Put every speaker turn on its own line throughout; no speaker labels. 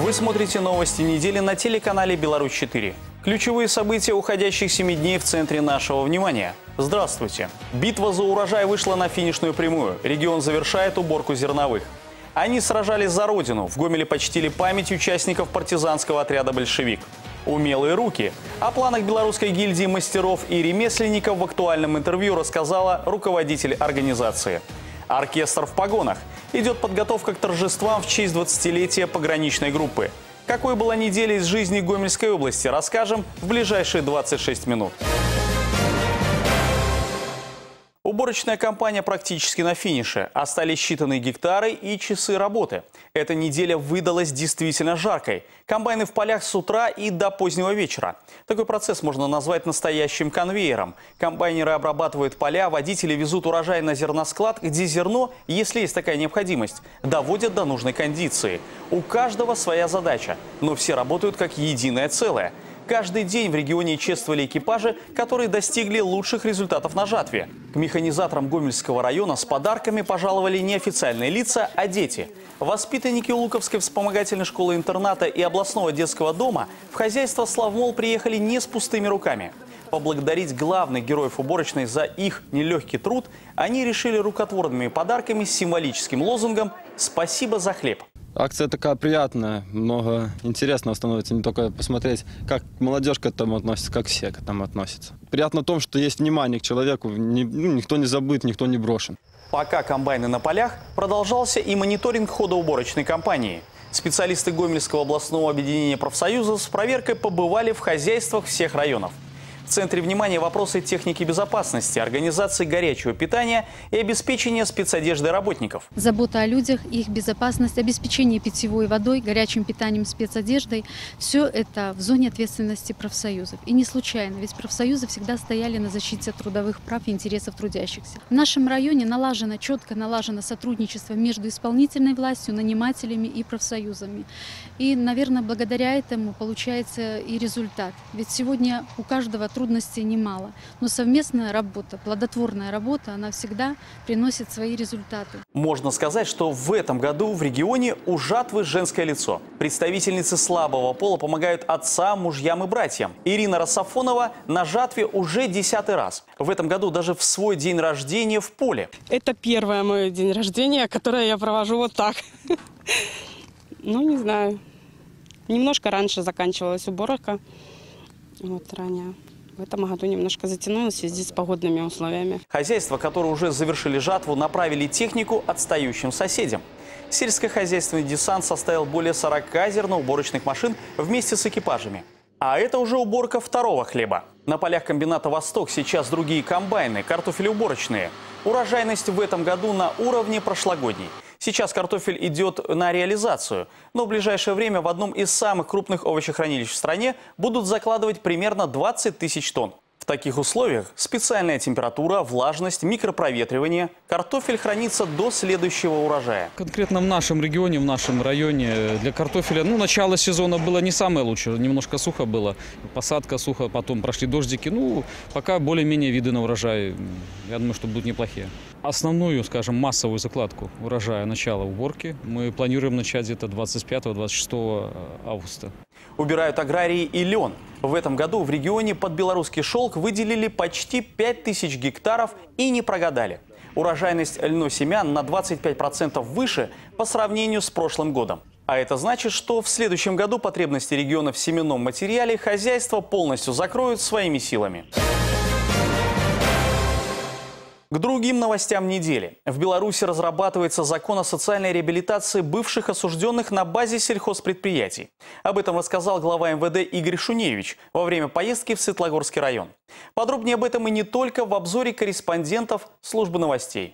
Вы смотрите новости недели на телеканале «Беларусь-4». Ключевые события уходящих 7 дней в центре нашего внимания. Здравствуйте! Битва за урожай вышла на финишную прямую. Регион завершает уборку зерновых. Они сражались за родину. В Гомеле почтили память участников партизанского отряда «Большевик». Умелые руки. О планах Белорусской гильдии мастеров и ремесленников в актуальном интервью рассказала руководитель организации. Оркестр в погонах. Идет подготовка к торжествам в честь 20-летия пограничной группы. Какой была неделя из жизни Гомельской области, расскажем в ближайшие 26 минут. Уборочная кампания практически на финише. Остались считанные гектары и часы работы. Эта неделя выдалась действительно жаркой. Комбайны в полях с утра и до позднего вечера. Такой процесс можно назвать настоящим конвейером. Комбайнеры обрабатывают поля, водители везут урожай на зерносклад, где зерно, если есть такая необходимость, доводят до нужной кондиции. У каждого своя задача, но все работают как единое целое. Каждый день в регионе чествовали экипажи, которые достигли лучших результатов на жатве. К механизаторам Гомельского района с подарками пожаловали не официальные лица, а дети. Воспитанники Луковской вспомогательной школы-интерната и областного детского дома в хозяйство «Славмол» приехали не с пустыми руками. Поблагодарить главных героев уборочной за их нелегкий труд они решили рукотворными подарками с символическим лозунгом «Спасибо за хлеб».
Акция такая приятная, много интересного становится, не только посмотреть, как молодежь к этому относится, как все к этому относятся. Приятно в том, что есть внимание к человеку, никто не забыт, никто не брошен.
Пока комбайны на полях, продолжался и мониторинг хода уборочной кампании. Специалисты Гомельского областного объединения профсоюзов с проверкой побывали в хозяйствах всех районов. В центре внимания вопросы техники безопасности, организации горячего питания и обеспечения спецодежды работников.
Забота о людях, их безопасность, обеспечение питьевой водой, горячим питанием, спецодеждой – все это в зоне ответственности профсоюзов. И не случайно, ведь профсоюзы всегда стояли на защите трудовых прав и интересов трудящихся. В нашем районе четко налажено сотрудничество между исполнительной властью, нанимателями и профсоюзами. И, наверное, благодаря этому получается и результат. Ведь сегодня у каждого трудностей немало, но совместная работа, плодотворная работа, она всегда приносит свои результаты.
Можно сказать, что в этом году в регионе у жатвы женское лицо. Представительницы слабого пола помогают отцам, мужьям и братьям. Ирина Рассафонова на жатве уже 10-й раз. В этом году даже в свой день рождения в поле.
Это первый мой день рождения, который я провожу вот так. Ну, не знаю. Немножко раньше заканчивалась уборка. Вот ранее. В этом году немножко затянулось в связи с погодными условиями.
Хозяйства, которые уже завершили жатву, направили технику отстающим соседям. Сельскохозяйственный десант составил более 40 зерноуборочных машин вместе с экипажами. А это уже уборка второго хлеба. На полях комбината «Восток» сейчас другие комбайны, картофелеуборочные. Урожайность в этом году на уровне прошлогодней. Сейчас картофель идет на реализацию, но в ближайшее время в одном из самых крупных овощехранилищ в стране будут закладывать примерно 20 тысяч тонн. В таких условиях специальная температура, влажность, микропроветривание. Картофель хранится до следующего урожая.
Конкретно в нашем регионе, в нашем районе для картофеля, начало сезона было не самое лучшее. Немножко сухо было, посадка сухо, потом прошли дождики. Пока более-менее виды на урожай, я думаю, что будут неплохие. Основную, скажем, массовую закладку урожая, начала уборки мы планируем начать где-то 25-26 августа.
Убирают аграрии и лен. В этом году в регионе под белорусский шелк выделили почти 5000 гектаров и не прогадали. Урожайность льносемян на 25% выше по сравнению с прошлым годом. А это значит, что в следующем году потребности региона в семенном материале хозяйства полностью закроют своими силами. К другим новостям недели. В Беларуси разрабатывается закон о социальной реабилитации бывших осужденных на базе сельхозпредприятий. Об этом рассказал глава МВД Игорь Шуневич во время поездки в Светлогорский район. Подробнее об этом и не только в обзоре корреспондентов службы новостей.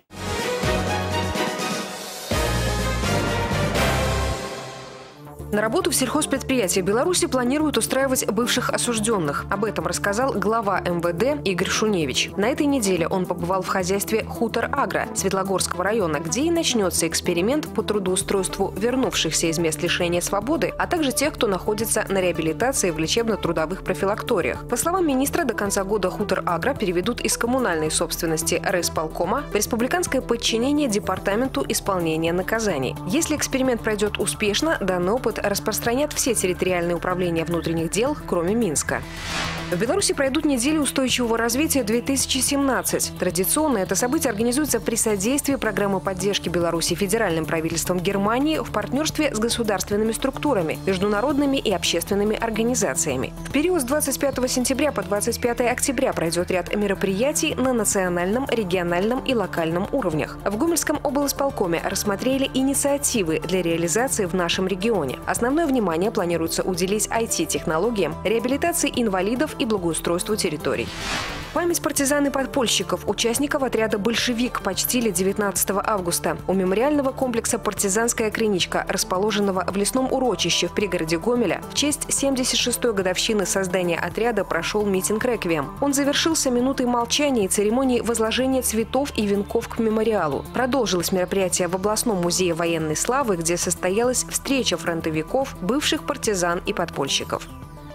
На работу в сельхозпредприятиях Беларуси планируют устраивать бывших осужденных. Об этом рассказал глава МВД Игорь Шуневич. На этой неделе он побывал в хозяйстве «Хутор Агро» Светлогорского района, где и начнется эксперимент по трудоустройству вернувшихся из мест лишения свободы, а также тех, кто находится на реабилитации в лечебно-трудовых профилакториях. По словам министра, до конца года «Хутор Агро» переведут из коммунальной собственности райисполкома в республиканское подчинение Департаменту исполнения наказаний. Если эксперимент пройдет успешно, данный опыт распространят все территориальные управления внутренних дел, кроме Минска. В Беларуси пройдут недели устойчивого развития 2017. Традиционно это событие организуется при содействии программы поддержки Беларуси федеральным правительством Германии в партнерстве с государственными структурами, международными и общественными организациями. В период с 25 сентября по 25 октября пройдет ряд мероприятий на национальном, региональном и локальном уровнях. В Гомельском облисполкоме рассмотрели инициативы для реализации в нашем регионе. Основное внимание планируется уделить IT-технологиям, реабилитации инвалидов и благоустройству территорий. Память партизан и подпольщиков, участников отряда «Большевик» почтили 19 августа. У мемориального комплекса «Партизанская криничка», расположенного в лесном урочище в пригороде Гомеля, в честь 76-й годовщины создания отряда прошел митинг-реквием. Он завершился минутой молчания и церемонией возложения цветов и венков к мемориалу. Продолжилось мероприятие в областном музее военной славы, где состоялась встреча фронтовиков, бывших партизан и подпольщиков.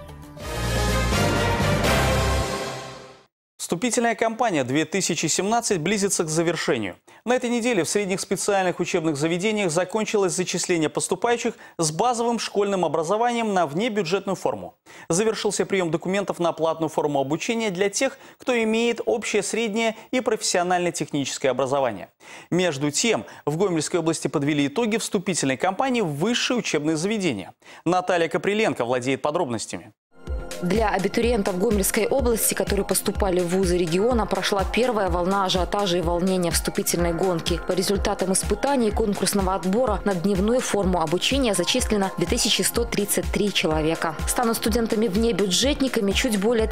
Вступительная кампания 2017 близится к завершению. На этой неделе в средних специальных учебных заведениях закончилось зачисление поступающих с базовым школьным образованием на внебюджетную форму. Завершился прием документов на платную форму обучения для тех, кто имеет общее среднее и профессионально-техническое образование. Между тем, в Гомельской области подвели итоги вступительной кампании в высшие учебные заведения. Наталья Каприленко владеет подробностями.
Для абитуриентов Гомельской области, которые поступали в вузы региона, прошла первая волна ажиотажа и волнения вступительной гонки. По результатам испытаний и конкурсного отбора на дневную форму обучения зачислено 2133 человека. Станут студентами-внебюджетниками чуть более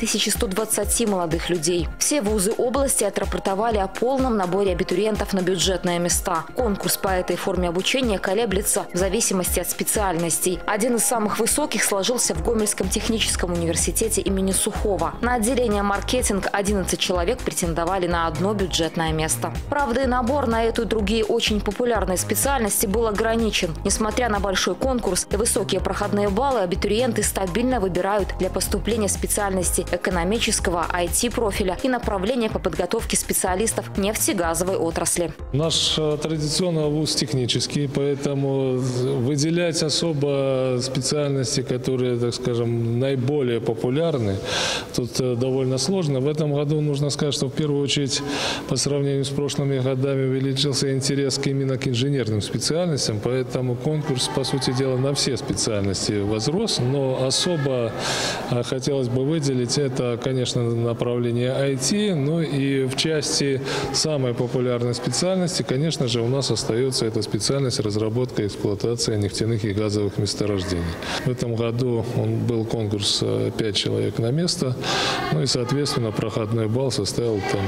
1120 молодых людей. Все вузы области отрапортовали о полном наборе абитуриентов на бюджетные места. Конкурс по этой форме обучения колеблется в зависимости от специальностей. Один из самых высоких сложился в Гомельском техническом университете имени Сухого. На отделение маркетинг 11 человек претендовали на одно бюджетное место. Правда, и набор на эту и другие очень популярные специальности был ограничен. Несмотря на большой конкурс и высокие проходные баллы, абитуриенты стабильно выбирают для поступления специальности экономического, IT-профиля и направления по подготовке специалистов нефтегазовой отрасли.
Наш традиционный вуз технический, поэтому выделять особо специальности, которые, так скажем, наиболее популярны, тут довольно сложно. В этом году нужно сказать, что в первую очередь по сравнению с прошлыми годами увеличился интерес именно к инженерным специальностям, поэтому конкурс, по сути дела, на все специальности возрос, но особо хотелось бы выделить это, конечно, направление IT, ну и в части самой популярной специальности, конечно же, у нас остается эта специальность разработка и эксплуатация нефтяных и газовых месторождений. В этом году был конкурс 5 человек на место, ну и, соответственно, проходной балл составил там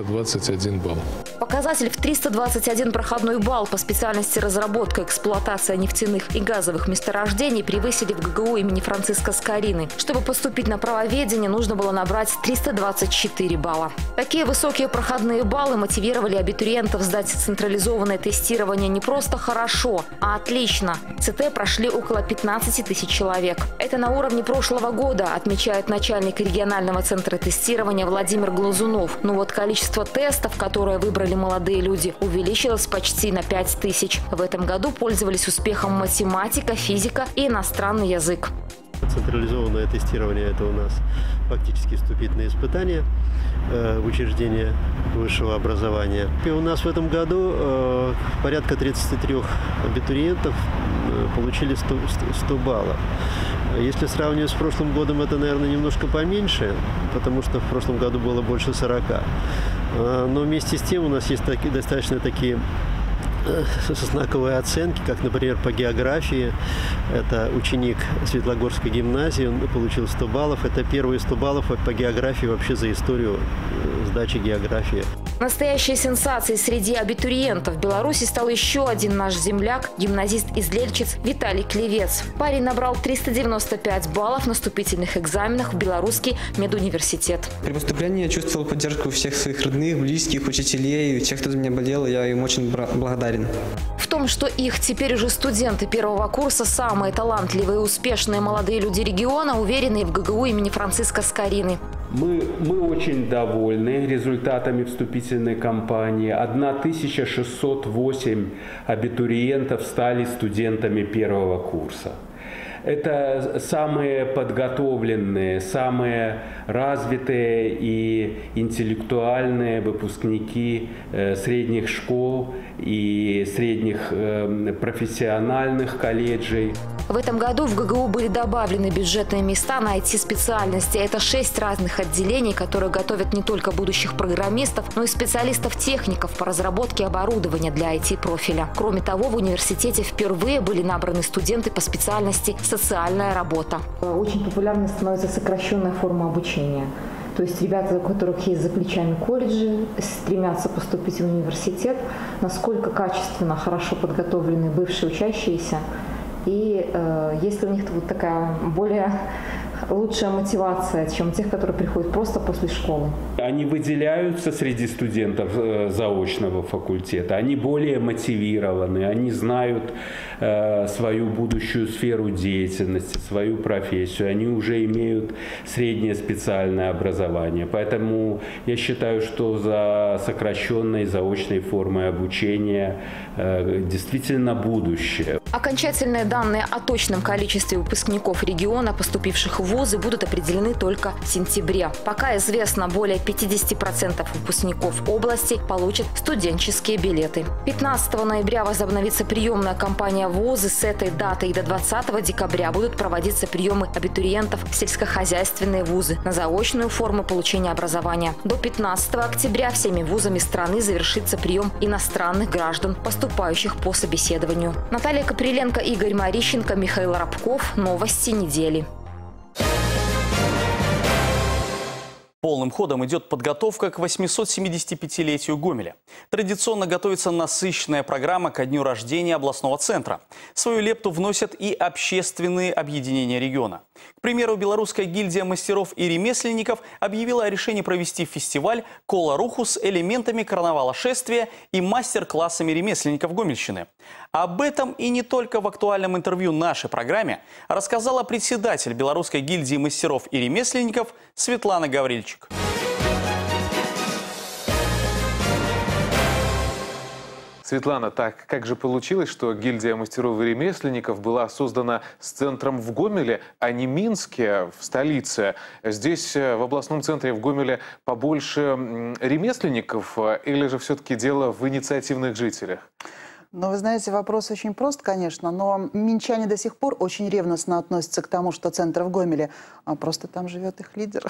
321 балл.
Показатель в 321 проходной балл по специальности разработка и эксплуатация нефтяных и газовых месторождений превысили в ГГУ имени Франциска Скорины. Чтобы поступить на правоведение, нужно было набрать 324 балла. Такие высокие проходные баллы мотивировали абитуриентов сдать централизованное тестирование не просто хорошо, а отлично. ЦТ прошли около 15 тысяч человек. Это на уровне прошлого года, отмечает начальник регионального центра тестирования Владимир Глазунов. Но вот количество тестов, которые выбрали молодые люди, увеличилось почти на 5000. В этом году пользовались успехом математика, физика и иностранный язык.
Централизованное тестирование – это у нас фактически вступительные испытания в учреждение высшего образования. И у нас в этом году порядка 33 абитуриентов получили 100 баллов. Если сравнивать с прошлым годом, это, наверное, немножко поменьше, потому что в прошлом году было больше 40. Но вместе с тем у нас есть достаточно такие знаковые оценки, как, например, по географии. Это ученик Светлогорской гимназии, он получил 100 баллов. Это первые 100 баллов по географии вообще за историю сдачи географии.
Настоящей сенсацией среди абитуриентов в Беларуси стал еще один наш земляк, гимназист из Лельчиц Виталий Клевец. Парень набрал 395 баллов на вступительных экзаменах в Белорусский медуниверситет.
При поступлении я чувствовал поддержку всех своих родных, близких, учителей, тех, кто за меня болел, я им очень благодарен.
В том, что их теперь уже студенты первого курса, самые талантливые и успешные молодые люди региона, уверены в ГГУ имени Франциска Скорины.
Мы очень довольны результатами вступительной кампании. 1608 абитуриентов стали студентами первого курса. Это самые подготовленные, самые развитые и интеллектуальные выпускники средних школ и средних профессиональных колледжей.
В этом году в ГГУ были добавлены бюджетные места на IT-специальности. Это 6 разных отделений, которые готовят не только будущих программистов, но и специалистов-техников по разработке оборудования для IT-профиля. Кроме того, в университете впервые были набраны студенты по специальности «Социальная работа».
Очень популярной становится сокращенная форма обучения. То есть ребята, у которых есть за плечами колледжи, стремятся поступить в университет, насколько качественно, хорошо подготовлены бывшие учащиеся. И есть ли у них вот такая более лучшая мотивация, чем тех, которые приходят просто после школы?
Они выделяются среди студентов заочного факультета. Они более мотивированы, они знают свою будущую сферу деятельности, свою профессию. Они уже имеют среднее специальное образование. Поэтому я считаю, что за сокращенной заочной формой обучения действительно будущее.
Окончательные данные о точном количестве выпускников региона, поступивших в вузы, будут определены только в сентябре. Пока известно, более 50% выпускников области получат студенческие билеты. 15 ноября возобновится приемная кампания в вузы. С этой даты и до 20 декабря будут проводиться приемы абитуриентов в сельскохозяйственные вузы на заочную форму получения образования. До 15 октября всеми вузами страны завершится прием иностранных граждан, поступающих по собеседованию. Наталья Каприленко, Игорь Марищенко, Михаил Рабков. Новости недели.
Полным ходом идет подготовка к 875-летию Гомеля. Традиционно готовится насыщенная программа ко дню рождения областного центра. Свою лепту вносят и общественные объединения региона. К примеру, Белорусская гильдия мастеров и ремесленников объявила о решении провести фестиваль «Кола-Руху» с элементами карнавала шествия и мастер-классами ремесленников Гомельщины. Об этом и не только в актуальном интервью нашей программе рассказала председатель Белорусской гильдии мастеров и ремесленников Светлана Гаврильчик.
Светлана, так как же получилось, что гильдия мастеров и ремесленников была создана с центром в Гомеле, а не Минске, в столице? Здесь, в областном центре в Гомеле, побольше ремесленников или же все-таки дело в инициативных жителях?
Ну, вы знаете, вопрос очень прост, конечно, но минчане до сих пор очень ревностно относятся к тому, что центр в Гомеле, а просто там живет их лидер.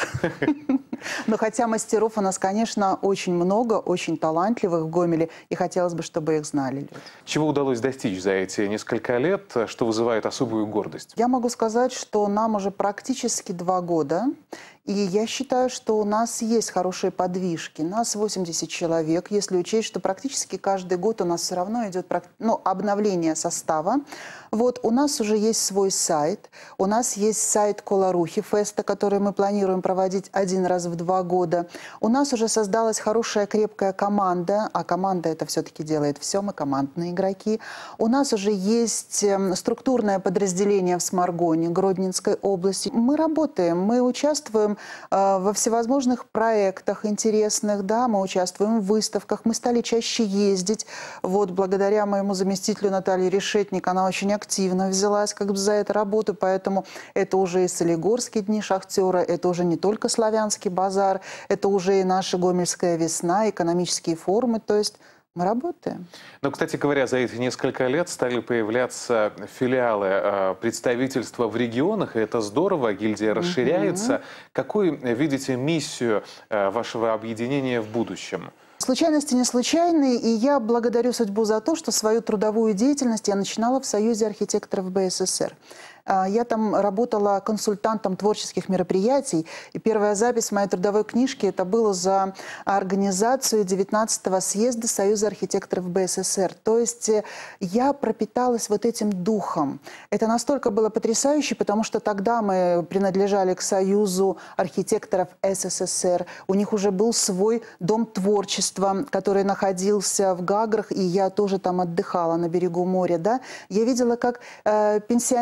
Но хотя мастеров у нас, конечно, очень много, очень талантливых в Гомеле, и хотелось бы, чтобы их знали люди.
Чего удалось достичь за эти несколько лет, что вызывает особую гордость?
Я могу сказать, что нам уже практически 2 года. И я считаю, что у нас есть хорошие подвижки. Нас 80 человек, если учесть, что практически каждый год у нас все равно идет обновление состава. Вот, у нас уже есть свой сайт. У нас есть сайт Кола-Рухи феста, который мы планируем проводить 1 раз в 2 года. У нас уже создалась хорошая, крепкая команда. А команда это все-таки делает все, мы командные игроки. У нас уже есть структурное подразделение в Сморгоне, Гродненской области. Мы работаем, мы участвуем во всевозможных проектах интересных, да, мы участвуем в выставках, мы стали чаще ездить. Вот, благодаря моему заместителю Наталье Решетник, она очень активно взялась как бы за эту работу, поэтому это уже и Солигорские дни шахтера, это уже не только Славянский базар, это уже и наша Гомельская весна, экономические форумы, то есть мы работаем.
Но, кстати говоря, за эти несколько лет стали появляться филиалы, представительства в регионах, и это здорово, гильдия расширяется. Какую видите миссию вашего объединения в будущем?
Случайности не случайные, и я благодарю судьбу за то, что свою трудовую деятельность я начинала в Союзе архитекторов БССР. Я там работала консультантом творческих мероприятий, и первая запись в моей трудовой книжке это было за организацию 19-го съезда Союза архитекторов БССР. То есть я пропиталась вот этим духом. Это настолько было потрясающе, потому что тогда мы принадлежали к Союзу архитекторов СССР. У них уже был свой дом творчества, который находился в Гаграх, и я тоже там отдыхала на берегу моря. Да? Я видела, как пенсионеры, ну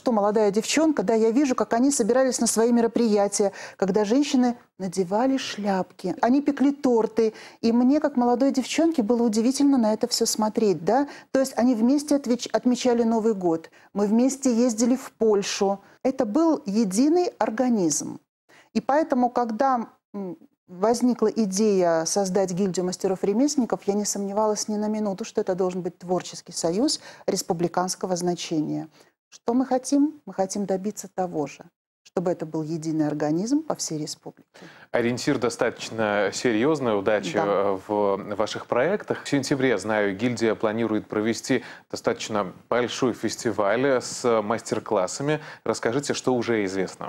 что молодая девчонка, да, я вижу, как они собирались на свои мероприятия, когда женщины надевали шляпки, они пекли торты. И мне, как молодой девчонке, было удивительно на это все смотреть, да. То есть они вместе отмечали Новый год, мы вместе ездили в Польшу. Это был единый организм. И поэтому, когда возникла идея создать гильдию мастеров-ремесленников, я не сомневалась ни на минуту, что это должен быть творческий союз республиканского значения. Что мы хотим? Мы хотим добиться того же, чтобы это был единый организм по всей республике.
Ориентир достаточно серьезный. Удачи в ваших проектах. В сентябре, знаю, гильдия планирует провести достаточно большой фестиваль с мастер-классами. Расскажите, что уже известно.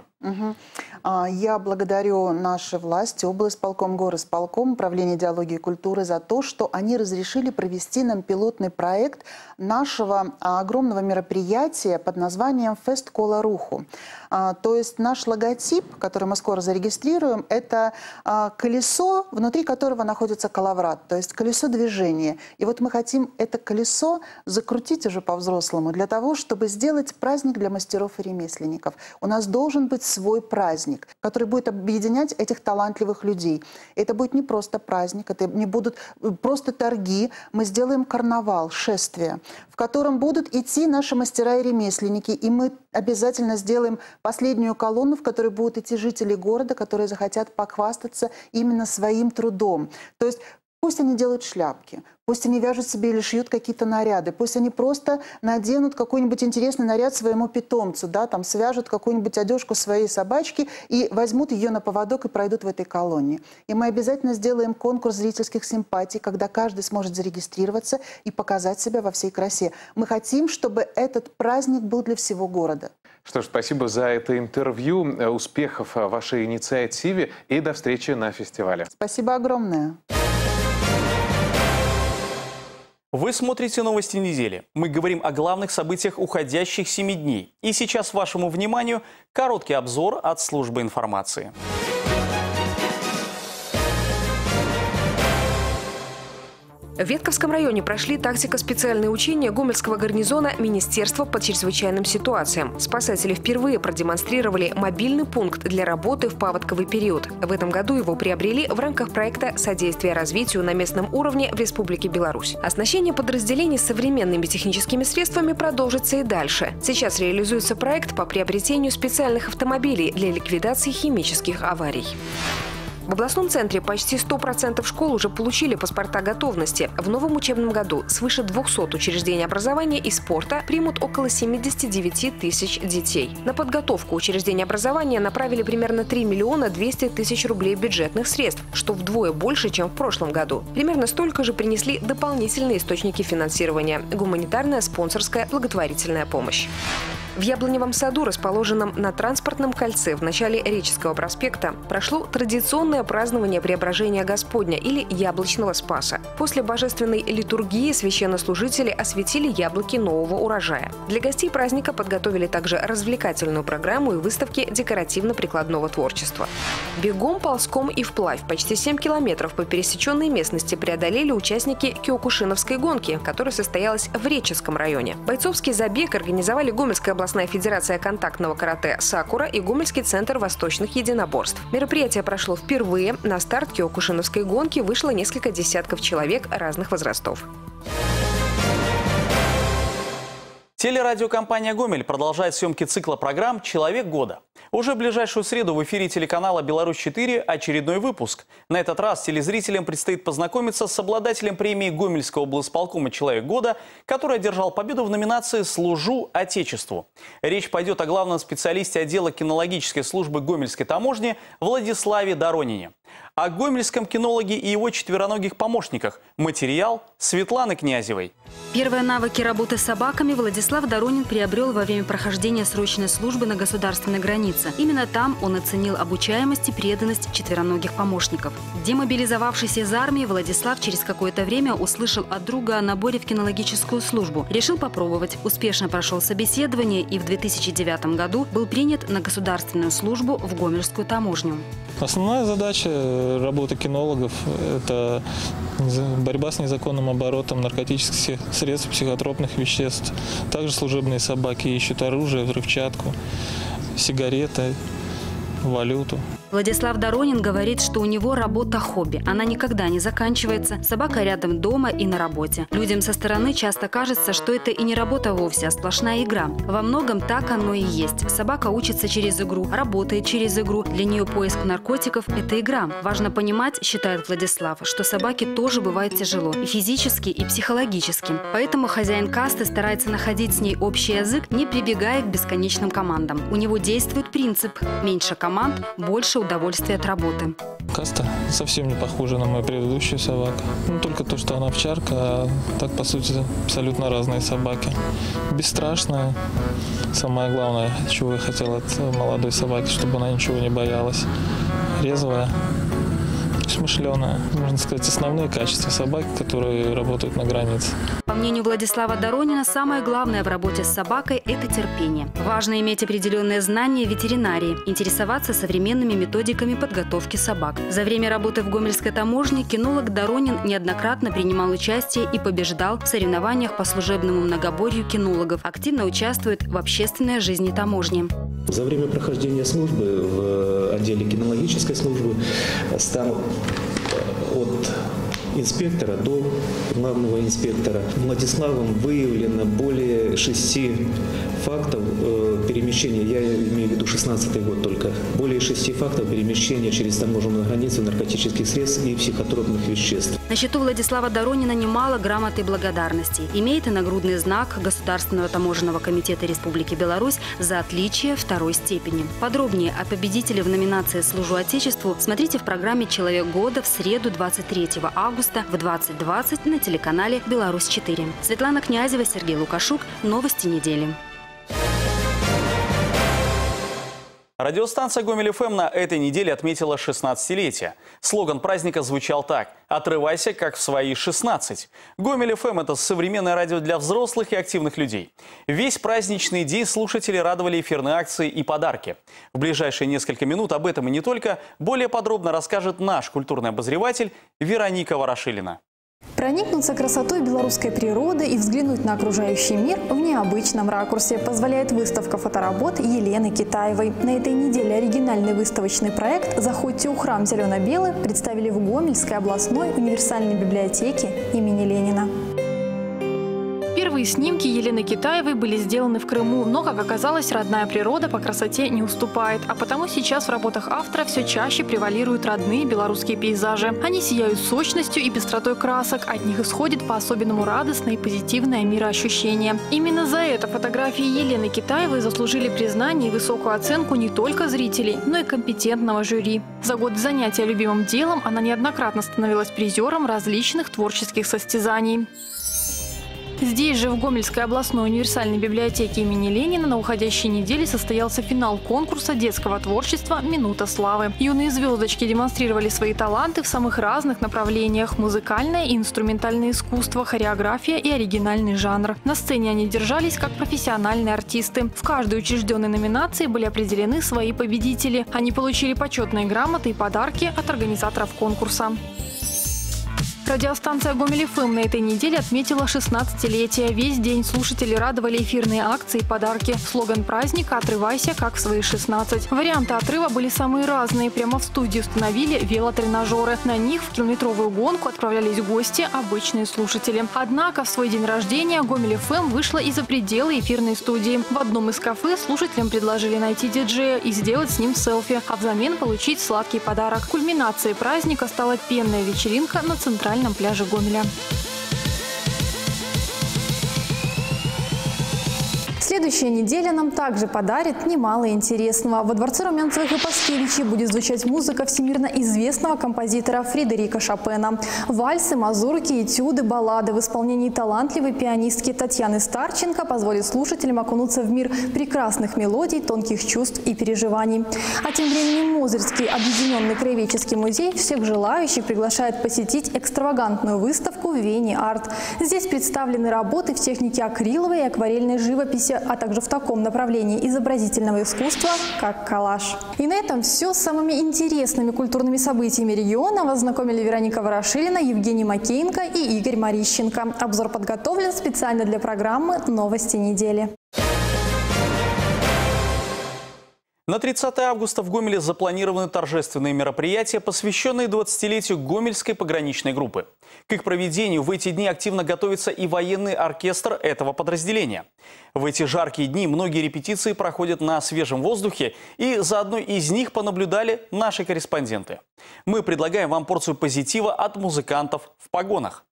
Я благодарю наши власти, облсполком, горосполком, управление идеологии и культуры за то, что они разрешили провести нам пилотный проект нашего огромного мероприятия под названием «Фест Кола Руху». То есть наш логотип, который мы скоро зарегистрируем, это колесо, внутри которого находится коловрат, то есть колесо движения. И вот мы хотим это колесо закрутить уже по-взрослому для того, чтобы сделать праздник для мастеров и ремесленников. У нас должен быть свой праздник, который будет объединять этих талантливых людей. Это будет не просто праздник, это не будут просто торги. Мы сделаем карнавал, шествие, в котором будут идти наши мастера и ремесленники. И мы обязательно сделаем последнюю колонну, в которой будут идти жители города, которые захотят похвастаться именно своим трудом. То есть пусть они делают шляпки, пусть они вяжут себе или шьют какие-то наряды, пусть они просто наденут какой-нибудь интересный наряд своему питомцу, да, там свяжут какую-нибудь одежку своей собачки и возьмут ее на поводок и пройдут в этой колонне. И мы обязательно сделаем конкурс зрительских симпатий, когда каждый сможет зарегистрироваться и показать себя во всей красе. Мы хотим, чтобы этот праздник был для всего города.
Что ж, спасибо за это интервью. Успехов вашей инициативе и до встречи на фестивале.
Спасибо огромное.
Вы смотрите новости недели. Мы говорим о главных событиях уходящих 7 дней. И сейчас вашему вниманию короткий обзор от службы информации.
В Ветковском районе прошли тактико-специальные учения Гомельского гарнизона Министерства по чрезвычайным ситуациям. Спасатели впервые продемонстрировали мобильный пункт для работы в паводковый период. В этом году его приобрели в рамках проекта «Содействие развитию на местном уровне в Республике Беларусь». Оснащение подразделений современными техническими средствами продолжится и дальше. Сейчас реализуется проект по приобретению специальных автомобилей для ликвидации химических аварий. В областном центре почти 100% школ уже получили паспорта готовности. В новом учебном году свыше 200 учреждений образования и спорта примут около 79 тысяч детей. На подготовку учреждений образования направили примерно 3 миллиона 200 тысяч рублей бюджетных средств, что вдвое больше, чем в прошлом году. Примерно столько же принесли дополнительные источники финансирования – гуманитарная, спонсорская, благотворительная помощь. В Яблоневом саду, расположенном на транспортном кольце в начале Реческого проспекта, прошло традиционное празднование Преображения Господня или Яблочного Спаса. После божественной литургии священнослужители осветили яблоки нового урожая. Для гостей праздника подготовили также развлекательную программу и выставки декоративно-прикладного творчества. Бегом, ползком и вплавь почти 7 километров по пересеченной местности преодолели участники Киокушиновской гонки, которая состоялась в Реческом районе. Бойцовский забег организовали Гомельская областная федерация контактного карате «Сакура» и Гомельский центр восточных единоборств. Мероприятие прошло впервые. На старт Киокушиновской гонки вышло несколько десятков человек разных возрастов.
Телерадиокомпания «Гомель» продолжает съемки цикла программ «Человек года». Уже в ближайшую среду в эфире телеканала «Беларусь-4» очередной выпуск. На этот раз телезрителям предстоит познакомиться с обладателем премии Гомельского облсполкома «Человек года», который одержал победу в номинации «Служу Отечеству». Речь пойдет о главном специалисте отдела кинологической службы Гомельской таможни Владиславе Доронине. О гомельском кинологе и его четвероногих помощниках. Материал Светланы Князевой.
Первые навыки работы с собаками Владислав Доронин приобрел во время прохождения срочной службы на государственной границе. Именно там он оценил обучаемость и преданность четвероногих помощников. Демобилизовавшись из армии, Владислав через какое-то время услышал от друга о наборе в кинологическую службу. Решил попробовать. Успешно прошел собеседование и в 2009 году был принят на государственную службу в Гомельскую таможню.
Основная задача работа кинологов – это борьба с незаконным оборотом наркотических средств, психотропных веществ. Также служебные собаки ищут оружие, взрывчатку, сигареты, валюту.
Владислав Доронин говорит, что у него работа хобби. Она никогда не заканчивается. Собака рядом дома и на работе. Людям со стороны часто кажется, что это и не работа вовсе, а сплошная игра. Во многом так оно и есть. Собака учится через игру, работает через игру. Для нее поиск наркотиков – это игра. Важно понимать, считает Владислав, что собаке тоже бывает тяжело. И физически, и психологически. Поэтому хозяин касты старается находить с ней общий язык, не прибегая к бесконечным командам. У него действует принцип – меньше команд, больше удовольствия от работы.
Каста совсем не похожа на мою предыдущую собаку. Ну, только то, что она овчарка, а так, по сути, абсолютно разные собаки. Бесстрашная. Самое главное, чего я хотел от молодой собаки, чтобы она ничего не боялась. Резвая, смышленая. Можно сказать, основные качества собаки, которые работают на границе.
По мнению Владислава Доронина, самое главное в работе с собакой – это терпение. Важно иметь определенные знания ветеринарии, интересоваться современными методиками подготовки собак. За время работы в Гомельской таможне кинолог Доронин неоднократно принимал участие и побеждал в соревнованиях по служебному многоборью кинологов, активно участвует в общественной жизни таможни.
За время прохождения службы в отделе кинологической службы стал от инспектора до главного инспектора. Владиславом выявлено более 6 фактов перемещения, я имею в виду 16-й год только, более 6 фактов перемещения через таможенную границу наркотических средств и психотропных веществ.
На счету Владислава Доронина немало грамот и благодарностей. Имеет и нагрудный знак Государственного таможенного комитета Республики Беларусь за отличие 2-й степени. Подробнее о победителе в номинации «Служу Отечеству» смотрите в программе «Человек года» в среду 23 августа в 20:20 на телеканале «Беларусь-4». Светлана Князева, Сергей Лукашук. Новости недели.
Радиостанция «Гомель-ФМ» на этой неделе отметила 16-летие. Слоган праздника звучал так: «Отрывайся, как в свои 16». «Гомель-ФМ» – это современное радио для взрослых и активных людей. Весь праздничный день слушатели радовали эфирные акции и подарки. В ближайшие несколько минут об этом и не только более подробно расскажет наш культурный обозреватель Вероника Ворошилина.
Проникнуться красотой белорусской природы и взглянуть на окружающий мир в необычном ракурсе позволяет выставка фоторабот Елены Китаевой. На этой неделе оригинальный выставочный проект «Заходьте у храм зелено-белый» представили в Гомельской областной универсальной библиотеке имени Ленина. Первые снимки Елены Китаевой были сделаны в Крыму, но, как оказалось, родная природа по красоте не уступает. А потому сейчас в работах автора все чаще превалируют родные белорусские пейзажи. Они сияют сочностью и пестротой красок, от них исходит по-особенному радостное и позитивное мироощущение. Именно за это фотографии Елены Китаевой заслужили признание и высокую оценку не только зрителей, но и компетентного жюри. За год занятия любимым делом она неоднократно становилась призером различных творческих состязаний. Здесь же, в Гомельской областной универсальной библиотеке имени Ленина, на уходящей неделе состоялся финал конкурса детского творчества «Минута славы». Юные звездочки демонстрировали свои таланты в самых разных направлениях – музыкальное и инструментальное искусство, хореография и оригинальный жанр. На сцене они держались как профессиональные артисты. В каждой учрежденной номинации были определены свои победители. Они получили почетные грамоты и подарки от организаторов конкурса. Радиостанция «Гомель-ФМ» на этой неделе отметила 16-летие. Весь день слушатели радовали эфирные акции и подарки. Слоган праздника «Отрывайся, как в свои 16». Варианты отрыва были самые разные. Прямо в студии установили велотренажеры. На них в километровую гонку отправлялись гости, обычные слушатели. Однако в свой день рождения «Гомель-ФМ» вышла и за пределы эфирной студии. В одном из кафе слушателям предложили найти диджея и сделать с ним селфи, а взамен получить сладкий подарок. Кульминацией праздника стала пенная вечеринка на центральном пляже Гомеля. Следующая неделя нам также подарит немало интересного. Во дворце Румянцевых и Паскевичей будет звучать музыка всемирно известного композитора Фредерика Шопена. Вальсы, мазурки, этюды, баллады в исполнении талантливой пианистки Татьяны Старченко позволят слушателям окунуться в мир прекрасных мелодий, тонких чувств и переживаний. А тем временем Мозырский объединенный краеведческий музей всех желающих приглашает посетить экстравагантную выставку «Вени Арт». Здесь представлены работы в технике акриловой и акварельной живописи, живописи, а также в таком направлении изобразительного искусства, как коллаж. И на этом все с самыми интересными культурными событиями региона вас знакомили Вероника Ворошилина, Евгений Макеенко и Игорь Марищенко. Обзор подготовлен специально для программы «Новости недели».
На 30 августа в Гомеле запланированы торжественные мероприятия, посвященные 20-летию Гомельской пограничной группы. К их проведению в эти дни активно готовится и военный оркестр этого подразделения. В эти жаркие дни многие репетиции проходят на свежем воздухе, и за одной из них понаблюдали наши корреспонденты. Мы предлагаем вам порцию позитива от музыкантов в погонах.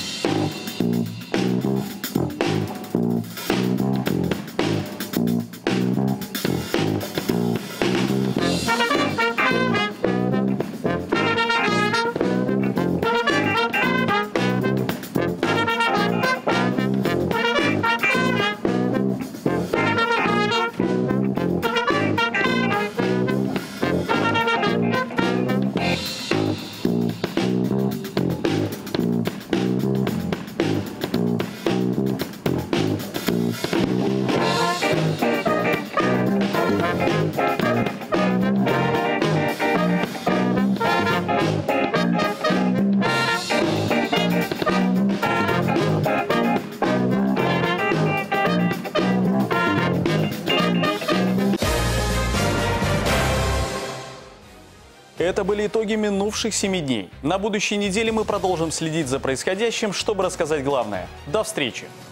Это были итоги минувших 7 дней. На будущей неделе мы продолжим следить за происходящим, чтобы рассказать главное. До встречи!